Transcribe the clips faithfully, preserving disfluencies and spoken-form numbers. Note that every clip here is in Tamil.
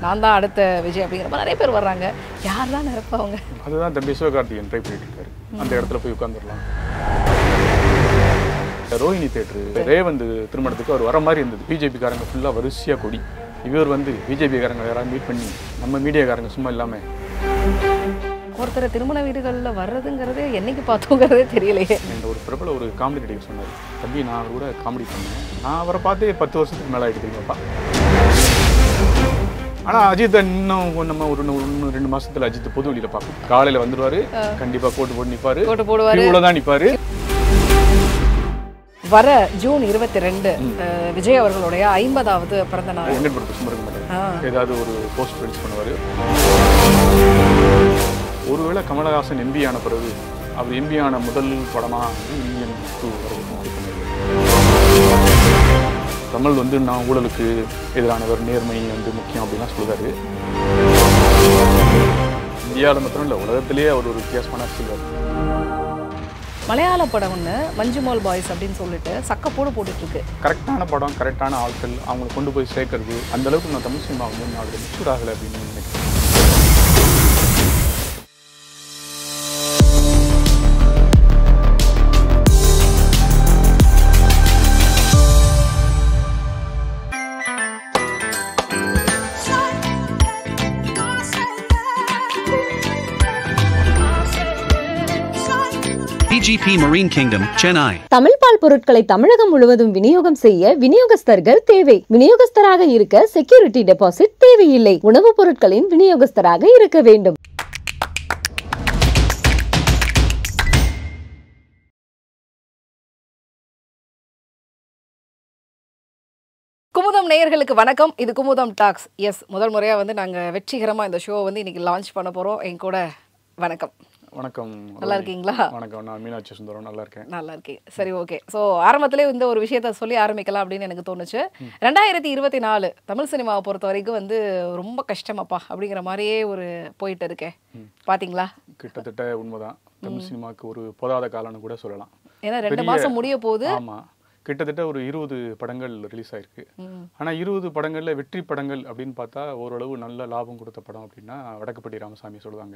நான் தான் அடுத்த விஜய் அப்படிங்கிற நிறைய பேர் வர்றாங்க. யார் தான் நிரப்பவங்க? அதுதான் தம்பி சிவகார்த்திகேயன் ட்ரை பண்ணிட்டு இருக்காரு. அந்த இடத்துல போய் உட்காந்துடலாம். ரோஹிணி தேட்டரு ரேவந்த் திருமணத்துக்கு அவர் வர மாதிரி இருந்தது. பிஜேபிக்காரங்க ஃபுல்லாக வரிசையாக கொடி. இவர் வந்து பிஜேபிக்காரங்க யாராவது மீட் பண்ணி நம்ம மீடியாக்காரங்க சும்மா இல்லாமல் ஒருத்தர் திருமண வீடுகளில் வர்றதுங்கிறதே என்னைக்கு பார்த்தோங்கிறதே தெரியலையே. என்ற ஒரு பிரபல ஒரு காமெடி நடிகர் சொன்னார், தம்பி நான் அவர் கூட காமெடி பண்ணேன், நான் அவரை பார்த்தே பத்து வருஷத்துக்கு மேலே ஆகிட்டு தெரியுமாப்பா. ஆனால் அஜித் இன்னும் நம்ம ஒரு ஒன்று ரெண்டு மாசத்துல அஜித் பொது வெளியில் பார்ப்போம். காலையில் வந்துடுவார், கண்டிப்பாக கோட்டு போட்டு நிற்பார், கோட்டு போடுவார், இவ்வளோ தான் நிற்பார். வர ஜூன் இருபத்தி ரெண்டு விஜய் அவர்களுடைய ஐம்பதாவது பிறந்த நாள். எங்கே பொறுத்து சும்மா இருக்க மாட்டார், ஏதாவது ஒரு போஸ்ட் ரிலீஸ் பண்ணுவார். ஒருவேளை கமலஹாசன் எம்பி ஆன பிறகு அவர் எம்பி ஆன முதல் படமாக இந்தியன் டூ கமல் வந்து நான் ஊழலுக்கு எதிரானவர், நேர்மை வந்து முக்கியம் அப்படின்லாம் சொல்லுவார். இந்தியாவில் மாத்திரம் இல்லை, உலகத்திலேயே அவர் ஒரு வித்தியாசமான சொல்வார். மலையாள படம் ஒன்று மஞ்சுமோல் பாய்ஸ் அப்படின்னு சொல்லிட்டு சக்கப்போடு போட்டுட்டு இருக்கு. கரெக்டான படம், கரெக்டான ஆட்கள், அவங்களை கொண்டு போய் சேர்க்கறது, அந்த அளவுக்கு நான் தமிழ் சினிமா வந்து நான் மெச்சூர் ஆகலை அப்படின்னு நினைக்கிறேன். V G P Marine Kingdom, Chennai. Tamil பால் பொருட்களை தமிழகம் முழுவதும் விநியோகம் செய்ய விநியோகஸ்தர்கள் தேவை. விநியோகஸ்தராக இருக்க செக்யூரிட்டி டெபாசிட் தேவையில்லை. உணவுப் பொருட்களின் விநியோகஸ்தராக இருக்க வேண்டும். குமுதம் நேயர்களுக்கு வணக்கம். இது குமுதம் டாக்ஸ். எஸ், முதல் முறையாக வந்து நாங்கள் வெற்றிகரமாக இந்த ஷோ வந்து இன்னைக்கு லான்ச் பண்ண போகிறோம். என் கூட வணக்கம். வணக்கம், நல்லா இருக்கீங்களா? வணக்கம், நான் மீனாட்சி சுந்தரம், நல்லா இருக்கேன். நல்லா இருக்கேன். சரி, ஓகே. ஸோ ஆரம்பத்திலே இந்த ஒரு விஷயத்த சொல்லி ஆரம்பிக்கலாம் அப்படின்னு எனக்கு தோணுச்சு. ரெண்டாயிரத்தி இருபத்தி நாலு தமிழ் சினிமாவை பொறுத்த வரைக்கும் வந்து ரொம்ப கஷ்டமாப்பா அப்படிங்கிற மாதிரியே ஒரு போயிட்டு இருக்கேன். பாத்தீங்களா? கிட்டத்தட்ட உண்மைதான். தமிழ் சினிமாவுக்கு ஒரு போதாத காலம்னு கூட சொல்லலாம். ஏன்னா ரெண்டு மாசம் முடிய போகுது. ஆமா, கிட்டத்தட்ட ஒரு இருபது படங்கள் ரிலீஸ் ஆயிருக்கு. ஆனால் இருபது படங்கள்ல வெற்றி படங்கள் அப்படின்னு பார்த்தா ஓரளவு நல்ல லாபம் கொடுத்த படம் அப்படின்னா வடக்குப்பட்டி ராமசாமி சொல்லுவாங்க.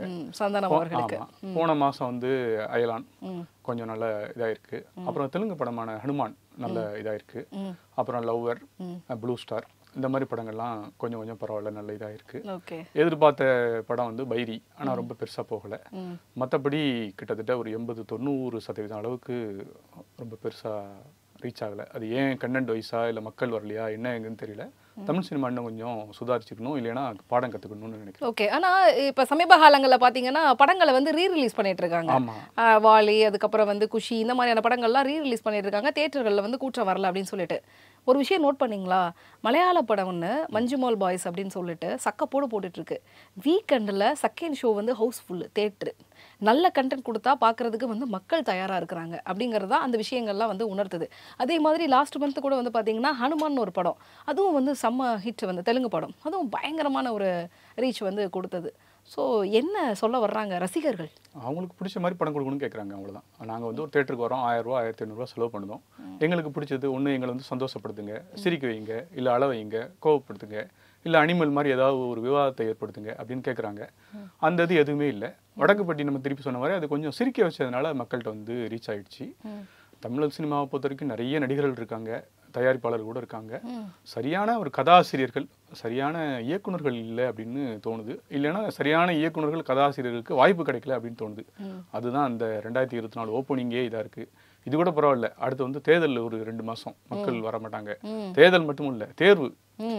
போன மாசம் வந்து அயலான் கொஞ்சம் நல்ல இதாயிருக்கு. அப்புறம் தெலுங்கு படமான ஹனுமான் நல்ல இதாயிருக்கு. அப்புறம் லவ்வர், ப்ளூ ஸ்டார், இந்த மாதிரி படங்கள்லாம் கொஞ்சம் கொஞ்சம் பரவாயில்ல, நல்ல இதாக இருக்கு. எதிர்பார்த்த படம் வந்து பைரி, ஆனால் ரொம்ப பெருசாக போகலை. மற்றபடி கிட்டத்தட்ட ஒரு எண்பது தொண்ணூறு சதவீதம் அளவுக்கு ரொம்ப பெருசாக ரீச் ஆகலை. அது ஏன் கண்டென்ட் வைஸா இல்லை மக்கள் வரலையா என்ன எங்கன்னு தெரியல. தமிழ் சினிமா இன்னும் கொஞ்சம் சுதாரிச்சுக்கணும், இல்லைன்னா பாடம் கற்றுக்கணும்னு நினைக்கிறேன். ஓகே. ஆனால் இப்போ சமீப காலங்களில் பார்த்தீங்கன்னா படங்களை வந்து ரீ ரிலீஸ் பண்ணிட்டு இருக்காங்க. வாலி, அதுக்கப்புறம் வந்து குஷி, இந்த மாதிரியான படங்கள்லாம் ரீ ரிலீஸ் பண்ணிட்டு இருக்காங்க. தியேட்டர்களில் வந்து கூட்டம் வரல அப்படின்னு சொல்லிட்டு ஒரு விஷயம் நோட் பண்ணிங்களா? மலையாள படம் ஒன்று மஞ்சுமோல் பாய்ஸ் அப்படின்னு சொல்லிட்டு சக்கப்போடு போட்டுட்ருக்கு. வீக்கெண்டில் செகண்ட் ஷோ வந்து ஹவுஸ்ஃபுல்லு தேட்ரு. நல்ல கண்டென்ட் கொடுத்தா பார்க்குறதுக்கு வந்து மக்கள் தயாராக இருக்கிறாங்க அப்படிங்கிறது தான் அந்த விஷயங்கள்லாம் வந்து உணர்த்துது. அதே மாதிரி லாஸ்ட் மந்த் கூட வந்து பார்த்தீங்கன்னா ஹனுமான் ஒரு படம், அதுவும் வந்து செம்ம ஹிட், வந்து தெலுங்கு படம், அதுவும் பயங்கரமான ஒரு ரீச் வந்து கொடுத்தது. ஸோ என்ன சொல்ல வர்றாங்க ரசிகர்கள்? அவங்களுக்கு பிடிச்ச மாதிரி படம் கொடுக்கணும்னு கேட்குறாங்க, அவ்வளோதான். நாங்கள் வந்து ஒரு தேட்டருக்கு வரோம், ஆயிரம் ரூபா ஆயிரத்தி ஐநூறுரூவா செலவு பண்ணுறோம். எங்களுக்கு பிடிச்சது ஒன்று எங்களை வந்து சந்தோஷப்படுத்துங்க, சிரிக்க வைங்க, இல்லை அள வைங்க, கோவப்படுத்துங்க, இல்லை அனிமல் மாதிரி ஏதாவது ஒரு விவாதத்தை ஏற்படுத்துங்க அப்படின்னு கேட்குறாங்க. அந்த இது எதுவுமே இல்லை. வடக்குப்பட்டி நம்ம திருப்பி சொன்ன மாதிரி அது கொஞ்சம் சிரிக்க வச்சதுனால மக்கள்கிட்ட வந்து ரீச் ஆகிடுச்சு. தமிழ் சினிமாவை பொறுத்த வரைக்கும் நிறைய நடிகர்கள் இருக்காங்க, தயாரிப்பாளர் கூட இருக்காங்க. சரியான ஒரு கதாசிரியர்கள், சரியான இயக்குநர்கள் இல்லை அப்படின்னு தோணுது. இல்லைன்னா சரியான இயக்குநர்கள் கதாசிரியர்களுக்கு வாய்ப்பு கிடைக்கல அப்படின்னு தோணுது. அதுதான் அந்த ரெண்டாயிரத்தி இருபத்தி நாலு ஓப்பனிங்கே இதா இருக்கு. இது கூட பரவாயில்ல. அடுத்து வந்து தேர்தல் ஒரு ரெண்டு மாசம் மக்கள் வர மாட்டாங்க. தேர்தல் மட்டும் இல்ல, தேர்வு,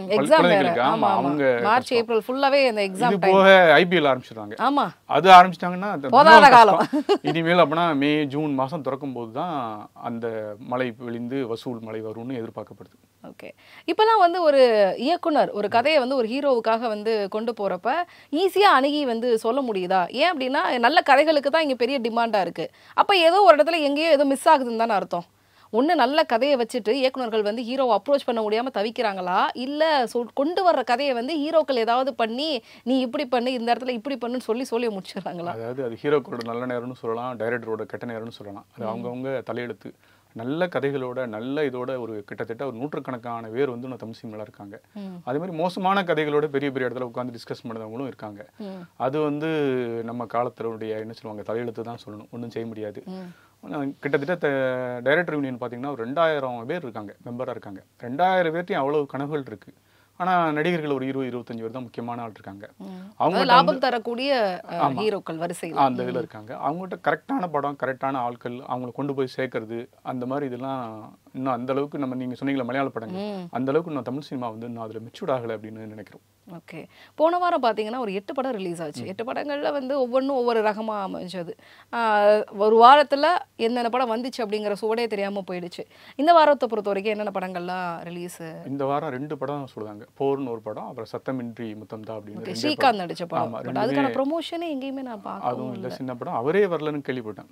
மார்ச் ஏப்ரல் ஃபுல்லாவே அந்த எக்ஸாம் இது போக ஐபிஎல் ஆரம்பிச்சிடுறாங்க. ஆமா, அது ஆரம்பிச்சிட்டாங்கன்னா இனிமேல் அப்படின்னா மே ஜூன் மாசம் திறக்கும் போது தான் அந்த மழை விழிந்து வசூல் மழை வரும்னு எதிர்பார்க்கப்படுது. ஓகே. இப்போதான் வந்து ஒரு இயக்குனர் ஒரு கதையை வந்து ஒரு ஹீரோவுக்காக வந்து கொண்டு போறப்ப ஈஸியா அணுகி வந்து சொல்ல முடியுதா? ஏன் அப்படின்னா நல்ல கதைகளுக்கு தான் இங்க பெரிய டிமாண்டா இருக்கு. அப்ப ஏதோ ஒரு இடத்துல எங்கேயோ ஏதோ மிஸ் ஆகுதுன்னு தானே அர்த்தம். ஒன்று நல்ல கதையை வச்சுட்டு இயக்குநர்கள் வந்து ஹீரோவை அப்ரோச் பண்ண முடியாமல் தவிக்கிறாங்களா, இல்லை சொ கொண்டு வர்ற கதையை வந்து ஹீரோக்கள் ஏதாவது பண்ணி நீ இப்படி பண்ணு, இந்த இடத்துல இப்படி பண்ணுன்னு சொல்லி சொல்லி முடிச்சிடறாங்களா? அதாவது அது ஹீரோக்களோட நல்ல நேரம்னு சொல்லலாம், டைரக்டரோட கெட்ட நேரம்னு சொல்லலாம். அது அவங்கவுங்க தலையெழுத்து. நல்ல கதைகளோட நல்ல இதோட ஒரு கிட்டத்தட்ட ஒரு நூற்றுக்கணக்கான பேர் வந்து நம்ம தமிழ் சினிமாவில் இருக்காங்க. அதே மாதிரி மோசமான கதைகளோட பெரிய பெரிய இடத்துல உட்காந்து டிஸ்கஸ் பண்ணவங்களும் இருக்காங்க. அது வந்து நம்ம காலத்தினுடைய என்ன சொல்லுவாங்க தலையெழுத்து தான் சொல்லணும், ஒன்றும் செய்ய முடியாது. கிட்டத்தட்ட டைரக்டர் யூனியன் பார்த்தீங்கன்னா ஒரு ரெண்டாயிரம் பேர் இருக்காங்க, மெம்பராக இருக்காங்க. ரெண்டாயிரம் பேர்ட்டையும் அவ்வளவு கனவுகள் இருக்கு. ஆனா நடிகர்கள் ஒரு இருபது இருபத்தஞ்சு பேர் தான் முக்கியமான ஆள் இருக்காங்க. அவங்க லாபம் தரக்கூடிய ஹீரோக்கள் வரிசையில் அந்த இதில் இருக்காங்க. அவங்ககிட்ட கரெக்டான படம், கரெக்டான ஆட்கள், அவங்களை கொண்டு போய் சேர்க்கறது, அந்த மாதிரி இதெல்லாம் இன்னும் அந்த அளவுக்கு நம்ம நீங்க சொன்னீங்களா மலையாள படங்கள், அந்த அளவுக்கு இன்னும் தமிழ் சினிமா வந்து இன்னும் அதில் மெச்சூர்ட் ஆகலை அப்படின்னு நினைக்கிறோம். ஓகே, போன வாரம் பார்த்தீங்கன்னா ஒரு எட்டு படம் ரிலீஸ் ஆச்சு. எட்டு படங்களில் வந்து ஒவ்வொன்றும் ஒவ்வொரு ரகமாக அமைஞ்சது. ஒரு வாரத்தில் என்னென்ன படம் வந்துச்சு அப்படிங்கிற சுவடே தெரியாமல் போயிடுச்சு. இந்த வாரத்தை பொறுத்த வரைக்கும் என்னென்ன படங்கள்லாம் ரிலீஸ்? இந்த வாரம் ரெண்டு படம் சொல்லுவாங்க. போர்னு ஒரு படம், அப்புறம் சத்தமின்றி முத்தம் தான் அப்படின்னு ஸ்ரீகாந்த் நடிச்ச படம். அதுக்கான ப்ரொமோஷனே எங்கேயுமே நான் பார்க்கல. அதுவும் இல்லை, சின்ன படம். அவரே வரலன்னு கேள்விப்பட்டேன்.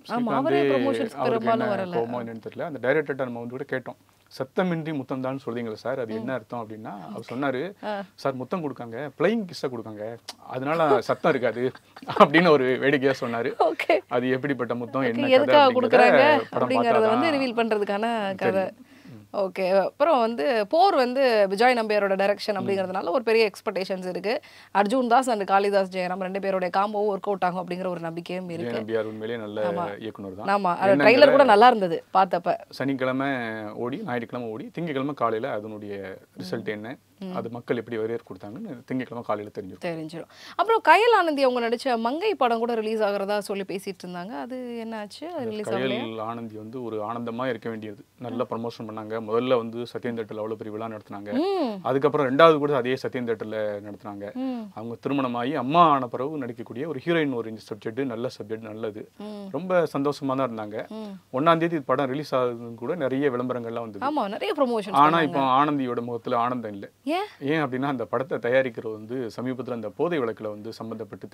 என்னன்னு தெரியல. அந்த டைரக்டர்கிட்ட நம்ம வந்து கூட கேட்டோம், சத்தமின்றி முத்தம் தான் சொல்றீங்களா சார், அது என்ன அர்த்தம் அப்படின்னா அவர் சொன்னாரு, சார் முத்தம் கொடுக்காங்க, பிளைங் கிஸ்ஸா கொடுக்காங்க, அதனால சத்தம் இருக்காது அப்படின்னு ஒரு வேடிக்கையா சொன்னாரு. அது எப்படிப்பட்ட முத்தம், என்ன கதை அப்படிங்கறத வந்து ரிவீல் பண்றதுக்கான கதை. ஓகே, அப்புறம் வந்து போர் வந்து விஜய் நம்பியாரோட டைரக்ஷன் அப்படிங்கிறதுனால ஒரு பெரிய எக்ஸ்பெக்டேஷன்ஸ் இருக்கு. அர்ஜுன் தாஸ் அண்ட் காளிதாஸ் ஜெயராம் ரெண்டு பேரோட காம்போவும் ஒர்க் அவுட் ஆகும் அப்படிங்கிற ஒரு நம்பிக்கையும் இருக்கு. நம்பியார் உண்மையிலேயே நல்ல இயக்குனர் தான். ஆமா, ட்ரைலர் கூட நல்லா இருந்தது பார்த்தப்ப. சனிக்கிழமை ஓடி, ஞாயிற்றுக்கிழமை ஓடி, திங்கக்கிழமை காலையில அதனுடைய ரிசல்ட் என்ன, அது மக்கள் எப்படி வரவேற்பு கொடுத்தாங்கன்னு திங்கக்கிழமை காலையில தெரிஞ்சிடும் தெரிஞ்சிடும் அப்புறம் கயல் ஆனந்தி அவங்க நடிச்ச மங்கை படம் கூட ரிலீஸ் ஆகிறதா சொல்லி பேசிட்டு இருந்தாங்க. அது என்ன ஆச்சு? கயல் ஆனந்தி வந்து ஒரு ஆனந்தமா இருக்க வேண்டியது. நல்ல ப்ரமோஷன் பண்ணாங்க. முதல்ல வந்து சத்யம் தேட்டர்ல அவ்வளவு பெரிய விழா நடத்தினாங்க. அதுக்கப்புறம் ரெண்டாவது கூட அதே சத்யம் தேட்டர்ல நடத்தினாங்க. அவங்க திருமணமாகி அம்மா ஆன பிறகு நடிக்கக்கூடிய ஒரு ஹீரோயின், ஒரு சப்ஜெக்ட், நல்ல சப்ஜெக்ட், நல்லது, ரொம்ப சந்தோஷமா தான் இருந்தாங்க. ஒன்னாம் தேதி படம் ரிலீஸ் ஆகுது கூட நிறைய விளம்பரங்கள்லாம் வந்து. ஆனா இப்போ ஆனந்தியோட முகத்துல ஆனந்தம் இல்லை. ஏன் அப்படின்னா அந்த படத்தை தயாரிக்கிற வந்து சமீபத்துல அந்த போதை வழக்குல வந்து சம்பந்தப்பட்டு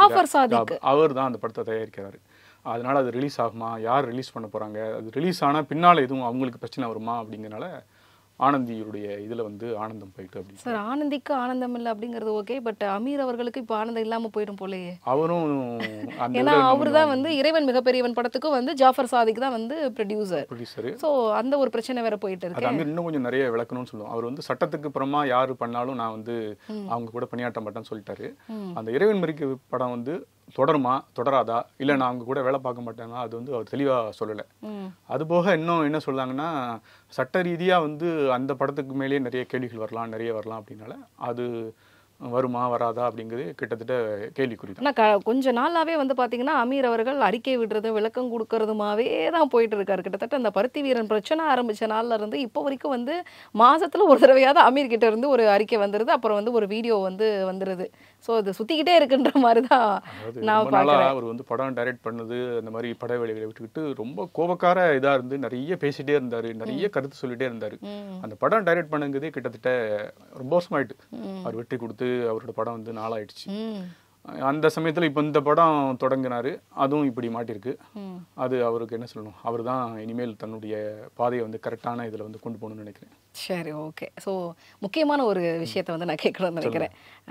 தேட அவர் தான் அந்த படத்தை தயாரிக்கிறாரு. அதனால அது ரிலீஸ் ஆகுமா, யார் ரிலீஸ் பண்ண போறாங்க, அது ரிலீஸ் ஆனா பின்னால எதுவும் அவங்களுக்கு பிரச்சனை வருமா அப்படிங்கறனால ஆனந்தியுடைய இதுல வந்து ஆனந்தம் போயிட்டு. அப்படி சார், ஆனந்திக்கு ஆனந்தம் இல்லை அப்படிங்கிறது ஓகே, பட் அமீர் அவர்களுக்கு இப்போ ஆனந்தம் இல்லாம போயிடும் போலயே. அவரும் ஏன்னா அவரு தான் வந்து இறைவன் மிகப்பெரியவன் படத்துக்கும் வந்து ஜாஃபர் சாதிக் தான் வந்து ப்ரொடியூசர். ப்ரொடியூசர் ஸோ அந்த ஒரு பிரச்சனை வேற போயிட்டு இருக்கு. அமீர் இன்னும் கொஞ்சம் நிறைய விளக்கணும்னு சொல்லுவோம். அவர் வந்து சட்டத்துக்கு அப்புறமா யாரு பண்ணாலும் நான் வந்து அவங்க கூட பணியாற்ற மாட்டேன்னு சொல்லிட்டாரு. அந்த இறைவன் மிரிக்கு படம் வந்து தொடருமா தொடராதா, இல்லை நான் அவங்க கூட வேலை பார்க்க மாட்டேன்னா, அது வந்து அவர் தெளிவாக சொல்லலை. அது போக இன்னும் என்ன சொல்றாங்கன்னா, சட்ட ரீதியாக வந்து அந்த படத்துக்கு மேலேயே நிறைய கேள்விகள் வரலாம், நிறைய வரலாம் அப்படின்னால அது வருமா வராதா அப்படிங்கிறது கிட்டத்தட்ட கேள்விக்குறி தான். ஆனால் கொஞ்ச நாளாவே வந்து பார்த்தீங்கன்னா அமீர் அவர்கள் அறிக்கை விடுறதும் விளக்கம் கொடுக்கறதுமாவே தான் போயிட்டு இருக்காரு. கிட்டத்தட்ட அந்த பருத்தி வீரன் பிரச்சனை ஆரம்பிச்ச நாள்ல இருந்து இப்போ வரைக்கும் வந்து மாசத்துல ஒரு தடவையாவது அமீர் கிட்ட இருந்து ஒரு அறிக்கை வந்துருது, அப்புறம் வந்து ஒரு வீடியோ வந்து வந்துருது. ஸோ அது சுத்திக்கிட்டே இருக்குன்ற மாதிரி தான் நான் பார்க்குறேன். அவர் வந்து படம் டைரக்ட் பண்ணது அந்த மாதிரி பட வேலைகளை விட்டுக்கிட்டு ரொம்ப கோபக்கார இதா இருந்து நிறைய பேசிட்டே இருந்தாரு, நிறைய கருத்து சொல்லிட்டே இருந்தாரு. அந்த படம் டைரக்ட் பண்ணுங்கிறதே கிட்டத்தட்ட ரொம்ப வருஷமாயிட்டு. அவர் வெற்றி கொடுத்து அவரோட படம் வந்து நாளாயிடுச்சு. அந்த சமயத்துல இப்ப இந்த படம் தொடங்கினாரு, அதுவும் இப்படி மாட்டிருக்கு. அது அவருக்கு என்ன சொல்லணும், அவர் தான் இனிமேல் தன்னுடைய பாதையை வந்து கரெக்டான இதுல வந்து கொண்டு போகணும்னு நினைக்கிறேன். சரி, ஓகே. ஸோ முக்கியமான ஒரு விஷயத்தை வந்து நான் கேட்கணும்னு நினைக்கிறேன்.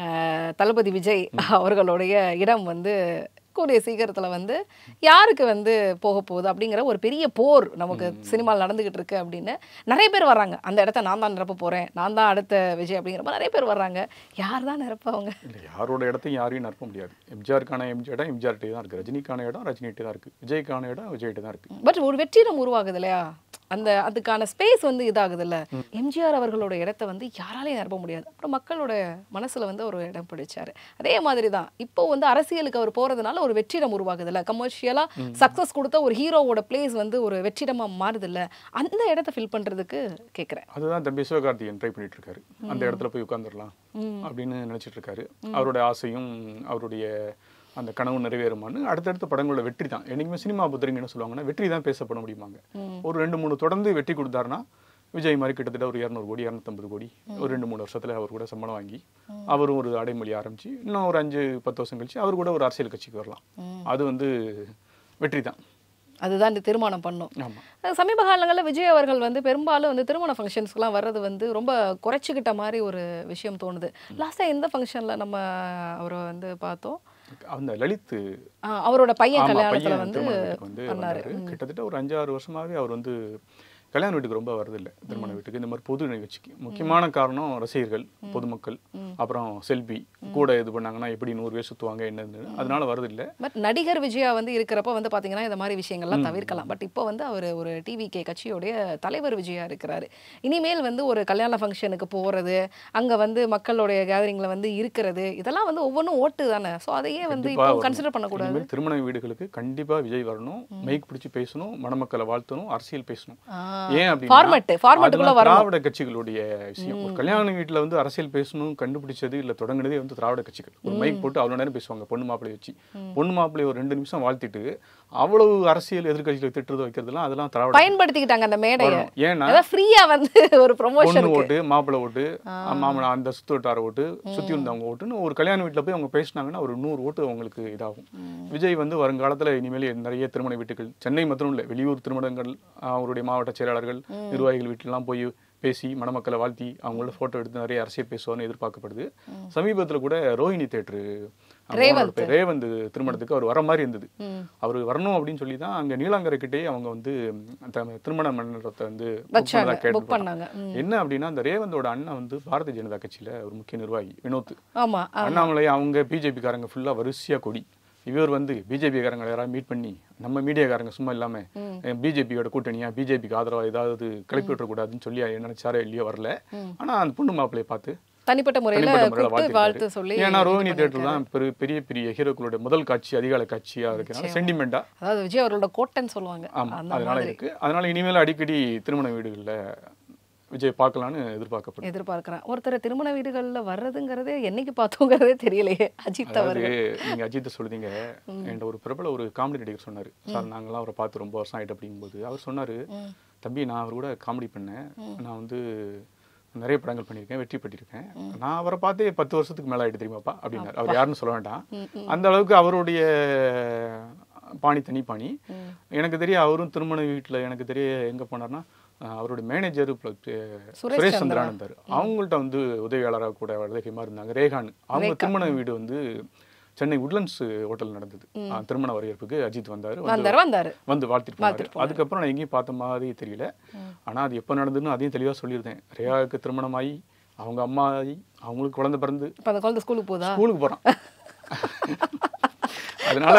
தளபதி விஜய் அவர்களுடைய இடம் வந்து கூடிய சீக்கிரத்தில் வந்து யாருக்கு வந்து போக போகுது அப்படிங்கிற ஒரு பெரிய போர் நமக்கு சினிமாவில் நடந்துகிட்டு இருக்கு அப்படின்னு நிறைய பேர் வர்றாங்க. அந்த இடத்த நான் தான் நிரப்ப போறேன், நான் தான் அடுத்த விஜய் அப்படிங்கிற மாதிரி நிறைய பேர் வர்றாங்க. யார் தான் நிரப்பவங்க? யாரோட இடத்தையும் யாரையும் நிரப்ப முடியாது. எம்ஜிஆருக்கான எம்ஜிஆர் இடம் எம்ஜிஆர்ட்டே தான் இருக்கு, ரஜினிக்கான இடம் ரஜினிகிட்டே தான் இருக்கு, விஜய்க்கான இடம் விஜய்கிட்ட தான் இருக்கு. பட் ஒரு வெற்றிடம் உருவாகுது இல்லையா, அந்த அதுக்கான ஸ்பேஸ் வந்து இதாகுது இல்ல. எம்ஜிஆர் அவர்களோட இடத்த வந்து யாராலையும் நிரப்ப முடியாது. அப்புறம் மக்களோட மனசுல வந்து ஒரு இடம் பிடிச்சாரு. அதே மாதிரி தான் இப்போ வந்து அரசியலுக்கு அவர் போறதுனால ஒரு வெற்றிடம் உருவாகுது இல்ல. கமர்ஷியலா சக்சஸ் கொடுத்த ஒரு ஹீரோவோட பிளேஸ் வந்து ஒரு வெற்றிடமா மாறுது இல்ல. அந்த இடத்த ஃபில் பண்றதுக்கு கேக்குறேன். அதுதான் தம்பி சிவகார்த்திகேயன் ட்ரை பண்ணிட்டு இருக்காரு. அந்த இடத்துல போய் உட்கார்ந்துடலாம் அப்படின்னு நினைச்சிட்டு இருக்காரு. அவருடைய ஆசையும் அவருடைய அந்த கனவு நிறைவேறுமான்னு அடுத்தடுத்த படங்களோட வெற்றி தான். என்னைக்குமே சினிமா புத்திரிங்க என்ன சொல்லுவாங்கன்னா, வெற்றி தான் பேசப்பட முடியுமாங்க. ஒரு ரெண்டு மூணு தொடர்ந்து வெற்றி கொடுத்தாருன்னா விஜய் மாதிரி கிட்டத்தட்ட ஒரு இரநூறு கோடி இரநூத்தம்பது கோடி ஒரு ரெண்டு மூணு வருஷத்துல அவர் கூட சம்பளம் வாங்கி அவரும் ஒரு அடைமொழி ஆரம்பிச்சு இன்னும் ஒரு அஞ்சு பத்து வருஷம் கழிச்சு அவர் கூட ஒரு அரசியல் கட்சிக்கு வரலாம். அது வந்து வெற்றி தான். அதுதான் இந்த திருமணம் பண்ணும். சமீப காலங்களில் விஜய் அவர்கள் வந்து பெரும்பாலும் வந்து திருமண ஃபங்க்ஷன்ஸ்க்குலாம் வர்றது வந்து ரொம்ப குறைச்சிக்கிட்ட மாதிரி ஒரு விஷயம் தோணுது. லாஸ்ட்டாக எந்த ஃபங்க்ஷனில் நம்ம அவரை வந்து பார்த்தோம், அந்த லலித் அவரோட பையன் கல்யாணத்துல வந்து வந்து கிட்டத்தட்ட ஒரு அஞ்சாறு வருஷமாவே அவர் வந்து கல்யாண வீட்டுக்கு ரொம்ப வருது இல்லை, திருமண வீட்டுக்கு இந்த மாதிரி பொது நிகழ்ச்சிக்கு. முக்கியமான காரணம் ரசிகர்கள், பொதுமக்கள், அப்புறம் செல்பி கூட இது பண்ணாங்கன்னா எப்படி நூறு பேர் சுற்றுவாங்க என்னன்னு, அதனால வருது இல்லை. பட் நடிகர் விஜயா வந்து இருக்கிறப்ப வந்து பார்த்தீங்கன்னா இந்த மாதிரி விஷயங்கள்லாம் தவிர்க்கலாம். பட் இப்போ வந்து அவர் ஒரு டிவிகே கட்சியோடைய தலைவர் விஜயா இருக்கிறாரு. இனிமேல் வந்து ஒரு கல்யாண ஃபங்க்ஷனுக்கு போகிறது, அங்கே வந்து மக்களுடைய கேதரிங்கில் வந்து இருக்கிறது, இதெல்லாம் வந்து ஒவ்வொன்றும் ஓட்டு தானே. ஸோ அதையே வந்து இப்போ கன்சிடர் பண்ணக்கூடாது. திருமண வீடுகளுக்கு கண்டிப்பாக விஜய் வரணும், மைக் பிடிச்சி பேசணும், மணமக்களை வாழ்த்தணும், அரசியல் பேசணும். ஏன் அப்படின்னா திராவிட கட்சிகளுடைய விஷயம். ஒரு கல்யாண வீட்டுல வந்து அரசியல் பேசணும் கண்டுபிடிச்சது இல்ல தொடங்கினதே வந்து திராவிட கட்சிகள். ஒரு மைக் போட்டு அவ்வளவு நேரம் பேசுவாங்க பொண்ணு மாப்பிள்ளையை வச்சு. பொண்ணு மாப்பிள்ளையை ஒரு ரெண்டு நிமிஷம் வாழ்த்திட்டு அவ்வளவு அரசியல் எதிர்கட்சிகளை திட்டுறது வைக்கிறதுலாம் அதெல்லாம் திராவிட பயன்படுத்திக்கிட்டாங்க அந்த மேடையை. ஏன்னா ஃப்ரீயா வந்து ஒரு ப்ரமோஷன், பொண்ணு ஓட்டு, மாப்பிள்ளை ஓட்டு, மாமனா அந்த சுத்து வட்டார ஓட்டு, சுத்தி இருந்தவங்க ஓட்டுன்னு ஒரு கல்யாண வீட்டுல போய் அவங்க பேசினாங்கன்னா ஒரு நூறு ஓட்டு அவங்களுக்கு இதாகும். விஜய் வந்து வருங்காலத்துல இனிமேல் நிறைய திருமண வீட்டுகள், சென்னை மட்டும் இல்ல வெளியூர் திருமணங்கள், அவருடைய மாவட்ட செயலாளர்கள், நிர்வாகிகள் வீட்டிலாம் போய் பேசி மணமக்களை வாழ்த்தி அவங்களோட போட்டோ எடுத்து நிறைய அரசியல் பேசுவார்னு எதிர்பார்க்கப்படுது. சமீபத்துல கூட ரோஹிணி தேட்டரு ரேவந்த் திருமணத்துக்கு அவர் வர மாதிரி இருந்தது. அவர் வரணும் அப்படின்னு சொல்லி தான் அங்க நீலாங்கரை கிட்டே அவங்க வந்து திருமண மண்டபத்தை வந்து கேட்டாங்க. என்ன அப்படின்னா அந்த ரேவந்தோட அண்ணன் வந்து பாரதிய ஜனதா கட்சியில ஒரு முக்கிய நிர்வாகி வினோத் அண்ணாமலை. அவங்க பிஜேபி காரங்க ஃபுல்லா வரிசையா கொடி. இவர் வந்து பிஜேபி காரங்களை யாராவது மீட் பண்ணி நம்ம மீடியாக்காரங்க சும்மா இல்லாம பிஜேபியோட கூட்டணியா பிஜேபிக்கு ஆதரவா ஏதாவது கிளப்பி விட்டுறக்கூடாதுன்னு சொல்லி நினைச்சாரோ இல்லையோ வரல. ஆனா அந்த பொண்ணு மாப்பிள்ளையை பார்த்து தனிப்பட்ட முறையில் வாழ்த்து சொல்லி, ஏன்னா ரோஹிணி தேட்டர் தான் பெரிய பெரிய ஹீரோக்களோட முதல் காட்சி, அதிகால காட்சியா இருக்கிறனால சென்டிமெண்டா, அதாவது விஜய் அவர்களோட கோட்டைன்னு சொல்லுவாங்க. ஆமா, அதனால இருக்கு. அதனால இனிமேல் அடிக்கடி திருமண வீடுகள்ல விஜய் பார்க்கலான்னு எதிர்பார்க்கப்படுது. எதிர்பார்க்கிறேன். ஒருத்தர் திருமண வீடுகள்ல வர்றதுங்கிறதே என்னைக்கு பார்த்தோங்கிறதே தெரியலையே. அஜித் அவர்கள், நீங்க அஜித்தை சொல்றீங்க, என்கிட்ட ஒரு பிரபல ஒரு காமெடி நடிகர் சொன்னாரு, சார் நாங்களாம் அவரை பார்த்து ரொம்ப வருஷம் ஆயிட்டு அப்படிங்கும்போது அவர் சொன்னாரு, தம்பி நான் அவர் கூட காமெடி பண்ணேன், நான் வந்து நிறைய படங்கள் பண்ணியிருக்கேன், வெற்றி பெற்றிருக்கேன், நான் அவரை பார்த்தே பத்து வருஷத்துக்கு மேலே ஆகிட்டு தெரியுமாப்பா அப்படின்னாரு. அவர் யாருன்னு சொல்ல வேண்டாம், அந்த அளவுக்கு அவருடைய பாணி தனி பாணி. எனக்கு தெரிய அவரும் திருமண வீட்டில் எனக்கு தெரிய எங்கே போனார்னா அவருடைய மேனேஜர் சுரேஷ் சந்திரன் இருந்தார், அவங்கள்ட்ட வந்து உதவியாளராக கூட வழக்கமாக இருந்தாங்க. ரேகான் அவங்க திருமண வீடு வந்து சென்னை உட்லண்ட்ஸ் ஹோட்டல் நடந்தது. திருமண வரவேற்புக்கு அஜித் வந்தாரு, வந்து வாழ்த்திட்டு போனாரு. அதுக்கப்புறம் நான் எங்கேயும் பார்த்த மாதிரி தெரியல. ஆனா அது எப்ப நடந்ததுன்னு அதையும் தெளிவா சொல்லியிருந்தேன். ரேகாவுக்கு திருமணமாயி அவங்க அம்மா ஆகி அவங்களுக்கு குழந்தை பிறந்து குழந்தை ஸ்கூலுக்கு போதா ஸ்கூலுக்கு போறான். அதனால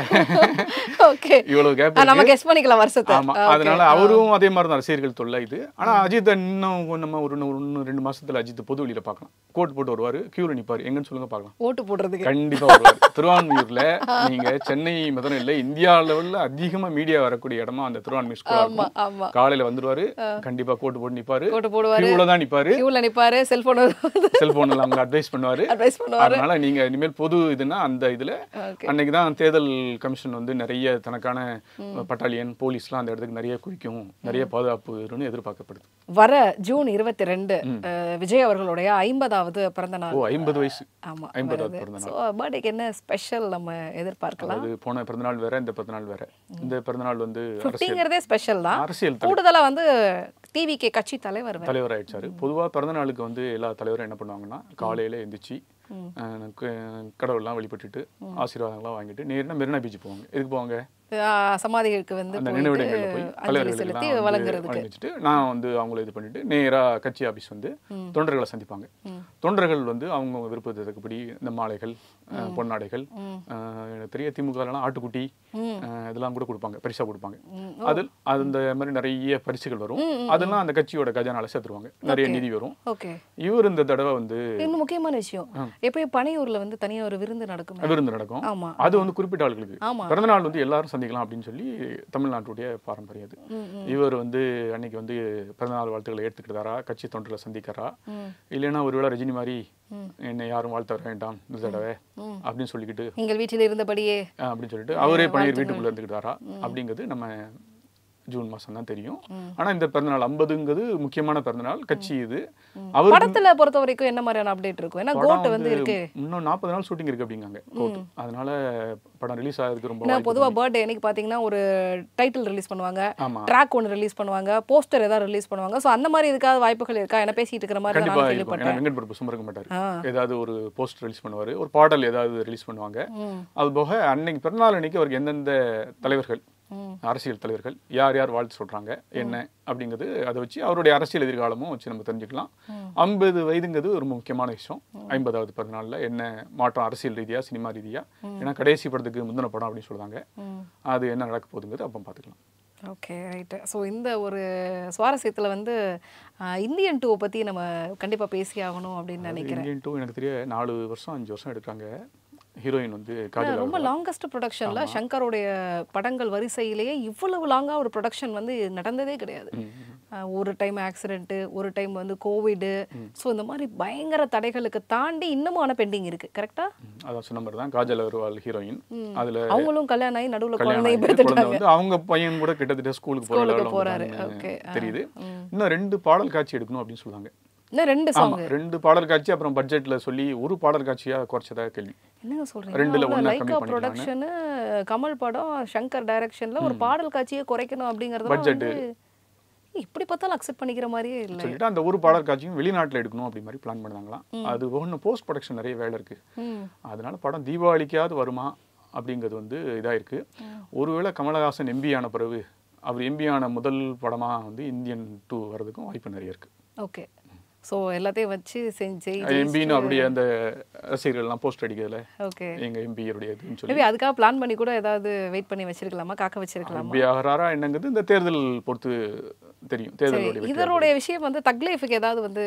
இவ்வளவு கேப் நம்ம கெஸ் பண்ணிக்கலாம் வருஷத்தை. ஆமா, அதனால அவரும் அதே மாதிரி தான் ரசிகர்கள் தொல்லை இது. ஆனா அஜித் இன்னும் நம்ம ஒரு ஒன்னு ரெண்டு மாசத்துல அஜித் பொது வெளியில பார்க்கலாம். கோட் போட்டு வருவாரு, கியூல நிப்பாரு, எங்கன்னு சொல்லுங்க பார்க்கலாம். ஓட்டு போடுறதுக்கு கண்டிப்பா வருவாரு. திருவான்மியூர்ல நீங்க சென்னை மட்டும் இல்ல இந்தியா லெவல்ல அதிகமா மீடியா வரக்கூடிய இடமா அந்த திருவான்மியூர் ஸ்கூல். காலையில வந்துருவாரு, கண்டிப்பா கோட் போட்டு நிப்பாரு, கியூல தான் நிப்பாரு, கியூல நிப்பாரு, செல்போன் செல்போன்ல அவங்க அட்வைஸ் பண்ணுவாரு. அதனால நீங்க இனிமேல் பொது இதுன்னா அந்த இதுல அன்னைக்கு தான் தேர்தல் கமிஷன் வந்து நிறைய தனக்கான பட்டாலியன் போலீஸ்லாம் அந்த இடத்துக்கு நிறைய குவிக்கும், நிறைய பாதுகாப்பு எதிர்பார்க்கப்படுது. வர ஜூன் இருபத்தி ரெண்டு விஜய் அவர்களுடைய ஐம்பதாவது பிறந்த நாள். ஓ, ஐம்பது வயசு. ஆமா, ஐம்பதாவது பிறந்த நாள். பர்த்டேக்கு என்ன ஸ்பெஷல் நம்ம எதிர்பார்க்கலாம்? அது போன பிறந்த நாள் வேற, இந்த பிறந்த நாள் வேற. இந்த பிறந்த நாள் வந்து அரசியல்ங்கிறதே ஸ்பெஷல் தான். அரசியல் கூடுதலா வந்து டிவிகே கட்சி தலைவர் தலைவர் ஆயிடுச்சாரு. பொதுவா பிறந்த நாளுக்கு வந்து எல்லா தலைவரும் என்ன பண்ணுவாங்கன்னா காலையில எந்திரிச்சு கடவுள்லாம் வழிபட்டுட்டு ஆசீர்வாதங்கள்லாம் வாங்கிட்டு நேரா மெரினா பீச் போவாங்க. எதுக்கு போவாங்க? சமாதிகளுக்கு வந்து அந்த நினைவிடங்கள்ல போய் செலுத்தி வழங்குறதுக்கு. நான் வந்து அவங்கள இது பண்ணிட்டு நேரா கட்சி ஆபீஸ் வந்து தொண்டர்களை சந்திப்பாங்க. தொண்டர்கள் வந்து அவங்க விருப்பத்துக்குப்படி இந்த மாலைகள், பொன்னாடைகள், பெரிய திமுக ஆட்டுக்குட்டி இதெல்லாம் கூட கொடுப்பாங்க, பரிசா கொடுப்பாங்க. அது அந்த மாதிரி நிறைய பரிசுகள் வரும். அதெல்லாம் அந்த கட்சியோட கஜானால சேர்த்துருவாங்க, நிறைய நிதி வரும். இவர் இந்த தடவை வந்து இன்னும் முக்கியமான விஷயம், எப்பயும் பனையூர்ல வந்து தனியா ஒரு விருந்து நடக்கும். விருந்து நடக்கும். அது வந்து குறிப்பிட்ட ஆளுகளுக்கு பிறந்த நாள் வந்து எல்லாரும் சந்திக்கலாம் அப்படின்னு சொல்லி தமிழ்நாட்டுடைய பாரம்பரியம் அது. இவர் வந்து அன்னைக்கு வந்து பிறந்தநாள் வாழ்த்துக்களை ஏற்றுக்கிட்டாரா, கட்சி தொண்டர்களை சந்திக்கிறா, இல்லைன்னா ஒருவேளை ரஜினி மாதிரி என்னை யாரும் வாழ்த்த வர வேண்டாம் இந்த தடவை அப்படின்னு சொல்லிக்கிட்டு எங்கள் வீட்டில் இருந்தபடியே அப்படின்னு சொல்லிட்டு அவரே பணியர் வீட்டுக்குள்ள இருந்துக்கிட்டாரா அப்படிங்கிறது நம்ம ஜூன் மாசம் தான் தெரியும். ஆனா இந்த பிறந்தநாள் ஐம்பதுங்கிறது முக்கியமான பிறந்தநாள் கட்சி. இது அவர் படத்துல பொறுத்த வரைக்கும் என்ன மாதிரியான அப்டேட் இருக்கும்? ஏன்னா கோட் வந்து இருக்கு, இன்னும் நாற்பது நாள் ஷூட்டிங் இருக்கு அப்படிங்காங்க கோட். அதனால படம் ரிலீஸ் ஆகிறதுக்கு ரொம்ப பொதுவா பர்த்டே அன்னைக்கு பாத்தீங்கன்னா ஒரு டைட்டில் ரிலீஸ் பண்ணுவாங்க, ட்ராக் ஒன்னு ரிலீஸ் பண்ணுவாங்க, போஸ்டர் ஏதாவது ரிலீஸ் பண்ணுவாங்க. சோ அந்த மாதிரி இதுக்காக வாய்ப்புகள் இருக்கா? என்ன பேசிட்டு இருக்கிற மாதிரி நான் கேள்விப்பட்டேன். வெங்கட் பிரபு சும்மா இருக்க மாட்டாரு, ஏதாவது ஒரு போஸ்டர் ரிலீஸ் பண்ணுவாரு, ஒரு பாடல் ஏதாவது ரிலீஸ் பண்ணுவாங்க. அது போக அன்னைக்கு பிறந்தநாள் அன்னைக்கு அவருக்கு எந்தெந்த தலைவர்கள் அரசியல் தலைவர்கள் யார் யார் வாழ்த்து சொல்றாங்க என்ன அப்படிங்கிறது அதை வச்சு அவருடைய அரசியல் எதிர்காலமும் வச்சு நம்ம தெரிஞ்சுக்கலாம். ஐம்பது வயதுங்கிறது ஒரு முக்கியமான விஷயம். ஐம்பதாவது பிறந்த நாள்ல என்ன மாற்றம் அரசியல் ரீதியா சினிமா ரீதியா, ஏன்னா கடைசி படத்துக்கு முந்தின படம் அப்படின்னு சொல்றாங்க, அது என்ன நடக்க போகுதுங்கிறது அப்போ பார்த்துக்கலாம். Okay, right. ஸோ இந்த ஒரு சுவாரஸ்யத்தில் வந்து இந்தியன் டூவை பற்றி நம்ம கண்டிப்பாக பேசி ஆகணும் அப்படின்னு நினைக்கிறேன். இந்தியன் டூ எனக்கு தெரிய நாலு வருஷம் அஞ்சு வருஷம் எடுக்காங்க. ஹீரோயின் வந்து காஜல், ரொம்ப லாங்கஸ்ட் ப்ரொடக்ஷன்ல சங்கரோடைய படங்கள் வரிசையிலேயே இவ்வளவு லாங்கா ஒரு ப்ரொடக்ஷன் வந்து நடந்ததே கிடையாது. ஒரு டைம் ஆக்சிடென்ட், ஒரு டைம் வந்து கோவிடு, ஸோ இந்த மாதிரி பயங்கர தடைகளுக்கு தாண்டி இன்னமும் ஆன பெண்டிங் இருக்கு. கரெக்டா? அதான் சொன்ன மாதிரி தான் காஜல் அகர்வால் ஹீரோயின். அதுல அவங்களும் கல்யாணம் ஆகி நடுவுல குழந்தையை பெற்றுட்டாங்க. அவங்க பையன் கூட கிட்டத்தட்ட ஸ்கூலுக்கு போறாரு. ஓகே, தெரியுது. இன்னும் ரெண்டு பாடல் காட்சி எடுக்கணும் அப்படின்னு சொல்றாங்க. ரெண்டு சாங், ரெண்டு பாடல் காட்சி, அப்புறம் பட்ஜெட்ல சொல்லி ஒரு பாடல் காட்சியா குறைச்சதா கேள்வி. என்னங்க சொல்றீங்க? ரெண்டுல ஒண்ணா கம்மி லைகா ப்ரொடக்ஷன், கமல் படம், சங்கர் டைரக்ஷன்ல ஒரு பாடல் காட்சியை குறைக்கணும் அப்படிங்கறது பட்ஜெட் இப்படி பார்த்தாலும் அக்செப்ட் பண்ணிக்கிற மாதிரியே இல்லை. சொல்லிட்டு அந்த ஒரு பாடல் காட்சியும் வெளிநாட்டுல எடுக்கணும் அப்படி மாதிரி பிளான் பண்ணாங்களாம். அது ஒன்று போஸ்ட் ப்ரொடக்ஷன் நிறைய வேலை இருக்கு. அதனால படம் தீபாவளிக்காவது வருமா அப்படிங்கிறது வந்து இதா இருக்கு. ஒருவேளை கமலஹாசன் எம்பி ஆன பிறகு அவர் எம்பி ஆன முதல் படமா வந்து இந்தியன் டூ வர்றதுக்கும் வாய்ப்பு நிறைய இருக்கு. ஓகே, ஸோ எல்லாத்தையும் வச்சு செஞ்சு எம்பின்னு அப்படியே அந்த ரசிகர்கள்லாம் போஸ்ட் அடிக்கிறதுல ஓகே எங்க எம்பியோடைய இதுன்னு சொல்லி மேபி அதுக்காக பிளான் பண்ணி கூட ஏதாவது வெயிட் பண்ணி வச்சிருக்கலாமா, காக்க வச்சிருக்கலாமா? எம்பி ஆகிறாரா என்னங்கிறது இந்த தேர்தல் பொறுத்து தெரியும். தேர்தலுடைய இதனுடைய விஷயம் வந்து தக் லைஃபுக்கு ஏதாவது வந்து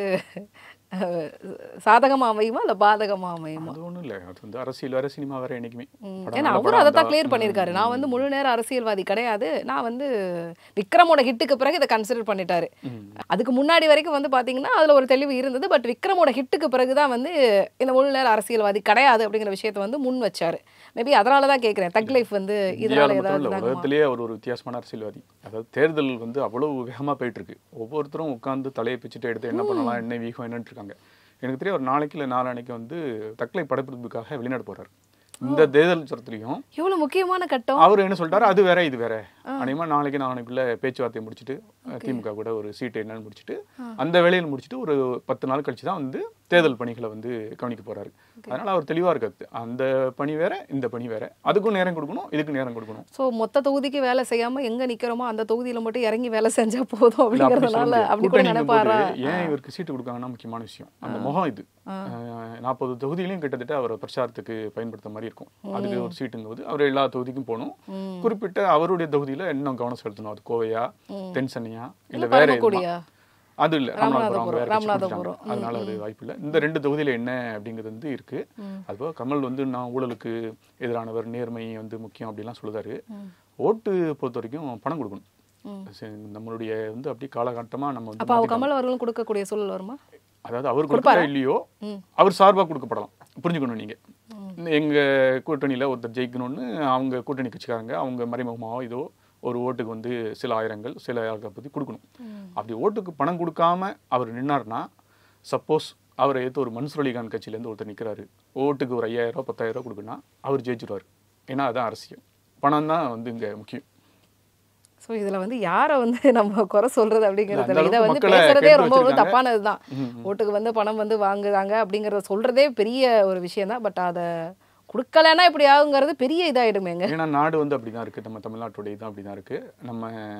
சாதகமா அமையுமா இல்ல பாதகமா அமையுமா? அது ஒன்றும் இல்லை, அது வந்து அரசியல் வேற சினிமா வேற என்னைக்குமே. ஏன்னா அவரும் அதை தான் கிளியர் பண்ணியிருக்காரு. நான் வந்து முழு நேர அரசியல்வாதி கிடையாது, நான் வந்து விக்ரமோட ஹிட்டுக்கு பிறகு இதை கன்சிடர் பண்ணிட்டாரு. அதுக்கு முன்னாடி வரைக்கும் வந்து பாத்தீங்கன்னா அதுல ஒரு தெளிவு இருந்தது. பட் விக்ரமோட ஹிட்டுக்கு பிறகுதான் வந்து இந்த முழு நேர அரசியல்வாதி கிடையாது அப்படிங்கிற விஷயத்தை வந்து முன் வச்சாரு. மேபி அதனாலதான் கேட்கிறேன், தக் லைஃப் வந்து இதனால ஏதாவது உலகத்திலேயே அவர் ஒரு வித்தியாசமான அரசியல்வாதி. அதாவது தேர்தல் வந்து அவ்வளவு வேகமா போயிட்டு இருக்கு. ஒவ்வொருத்தரும் உட்கார்ந்து தலையை பிச்சுட்டு எடுத்து என்ன பண்ணலாம், என்ன வீகம் என்னன்னு இருக்காங்க. எனக்கு தெரியும் ஒரு நாளைக்கு இல்லை நாளானைக்கு வந்து தக்லை படப்பிடிப்புக்காக வெளிநாடு போறாரு. இந்த தேர்தல் சரத்துலையும் இவ்வளவு முக்கியமான கட்டம் அவர் என்ன சொல்றாரு, அது வேற இது வேற. அனிமா நாளைக்கு நாளைக்குள்ள பேச்சுவார்த்தையை முடிச்சுட்டு திமுக கூட ஒரு சீட்டு என்னன்னு முடிச்சுட்டு அந்த வேலையில் முடிச்சுட்டு ஒரு பத்து நாள் கழிச்சு தான் வந்து தேர்தல் பணிகளை வந்து கவனிக்க போறாரு. அதனால அவர் தெளிவா இருக்காது. அந்த பணி வேற இந்த பணி வேற, அதுக்கும் நேரம் கொடுக்கணும் இதுக்கு நேரம் கொடுக்கணும். சோ மொத்த தொகுதிக்கு வேலை செய்யாம எங்க நிக்கிறோமோ அந்த தொகுதியில மட்டும் இறங்கி வேலை செஞ்சா போதும் அப்படிங்கறதுனால அப்படி கூட நினைப்பாரா? ஏன் இவருக்கு சீட்டு கொடுக்காங்கன்னா முக்கியமான விஷயம் அந்த முகம். இது நாற்பது தொகுதியிலையும் கிட்டத்தட்ட அவர் பிரச்சாரத்துக்கு பயன்படுத்த மாதிரி இருக்கும். அதுக்கு ஒரு சீட்டுங்கும்போது அவர் எல்லா தொகுதிக்கும் போகணும். குறிப்பிட்ட அவருடைய தொகுதியில இன்னும் கவனம் செலுத்தணும். அது கோவையா, தென்சென்னையா, இல்ல வேற அது இல்ல ராமநாதபுரம், அதனால அது வாய்ப்பு இல்லை. இந்த ரெண்டு தொகுதியில என்ன அப்படிங்கிறது வந்து இருக்கு. அதுபோக கமல் வந்து நான் ஊழலுக்கு எதிரானவர், நேர்மை வந்து முக்கியம் அப்படிலாம் சொல்லுதாரு. ஓட்டு பொறுத்த வரைக்கும் பணம் கொடுக்கணும். நம்மளுடைய வந்து அப்படி காலகட்டமா நம்ம வந்து கமல் அவர்களும் கொடுக்கக்கூடிய சூழல் வருமா? அதாவது அவர் கொடுப்பா இல்லையோ அவர் சார்பா கொடுக்கப்படலாம். புரிஞ்சுக்கணும் நீங்க. எங்க கூட்டணியில ஒருத்தர் ஜெயிக்கணும்னு அவங்க கூட்டணி கட்சிக்காரங்க அவங்க மறைமுகமாவோ இதோ ஒரு ஓட்டுக்கு வந்து சில ஆயிரங்கள் சில ஆயிரங்களை பற்றி கொடுக்கணும். அப்படி ஓட்டுக்கு பணம் கொடுக்காம அவர் நின்னார்னா, சப்போஸ் அவரை ஏற்று ஒரு மன்சூர் அலிகான் கட்சியிலேருந்து ஒருத்தர் நிற்கிறாரு, ஓட்டுக்கு ஒரு ஐயாயிரம் ரூபா பத்தாயிரம் ரூபா கொடுக்குன்னா அவர் ஜெயிச்சிருவார். ஏன்னா அதுதான் அரசியல். பணம் தான் வந்து இங்கே முக்கியம். ஸோ இதில் வந்து யாரை வந்து நம்ம குறை சொல்றது அப்படிங்கிறது இதை வந்து பேசுறதே ரொம்ப ஒரு தப்பானது தான். ஓட்டுக்கு வந்து பணம் வந்து வாங்குறாங்க அப்படிங்கிறத சொல்றதே பெரிய ஒரு விஷயம் தான். பட் அதை கொடுக்கலன்னா இப்படி ஆகுங்கிறது பெரிய இதாயிடுமேங்க. ஏன்னா நாடு வந்து அப்படிதான் இருக்கு, நம்ம தமிழ்நாட்டுடைய தான் அப்படிதான் இருக்கு, நம்ம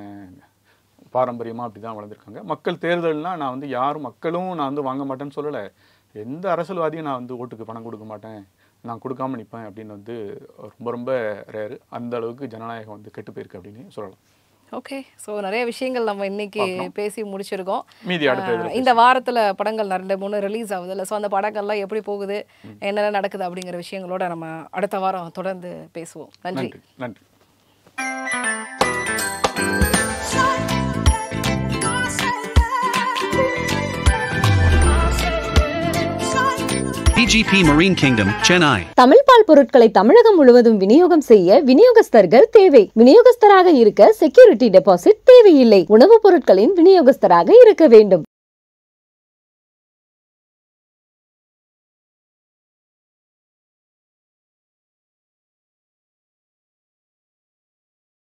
பாரம்பரியமா அப்படிதான் வளர்ந்துருக்காங்க. மக்கள் தேர்தல்னா நான் வந்து யாரும் மக்களும் நான் வந்து வாங்க மாட்டேன்னு சொல்லலை. எந்த அரசியல்வாதியும் நான் வந்து ஓட்டுக்கு பணம் கொடுக்க மாட்டேன், நான் கொடுக்காம நிற்பேன் அப்படின்னு வந்து ரொம்ப ரொம்ப ரேரு. அந்த அளவுக்கு ஜனநாயகம் வந்து கெட்டு போயிருக்கு அப்படின்னு சொல்லலாம். ஓகே, ஸோ நிறைய விஷயங்கள் நம்ம இன்னைக்கு பேசி முடிச்சிருக்கோம். மீதி அடுத்த இந்த வாரத்தில் படங்கள் ரெண்டு மூணு ரிலீஸ் ஆகுது இல்லை, ஸோ அந்த படங்கள்லாம் எப்படி போகுது, என்னென்ன நடக்குது அப்படிங்கிற விஷயங்களோட நம்ம அடுத்த வாரம் தொடர்ந்து பேசுவோம். நன்றி நன்றி. V G P Marine Kingdom, Chennai. Tamil பால் பொருட்களை தமிழகம் முழுவதும் விநியோகம் செய்ய விநியோகஸ்தர்கள் தேவை. விநியோகஸ்தராக இருக்க செக்யூரிட்டி டெபாசிட் தேவையில்லை. உணவுப் பொருட்களின் விநியோகஸ்தராக இருக்க வேண்டும்.